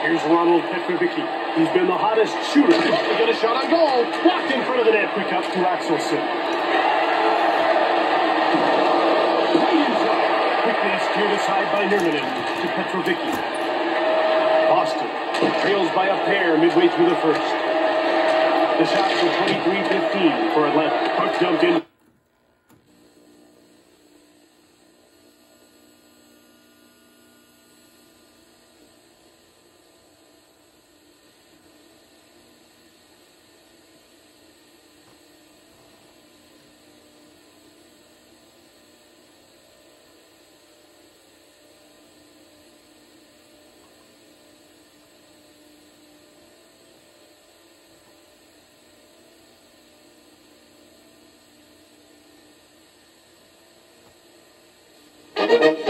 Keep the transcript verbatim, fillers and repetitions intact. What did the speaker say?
Here's Ronald Petrovici. He's been the hottest shooter. He got a shot on goal. Blocked in front of the net. Quick up to Axelson. Quickly steered aside by Nurminen to Petrovici. Boston trails by a pair midway through the first. The shots were twenty-three fifteen for Atlanta. Puck dumped in. Thank you.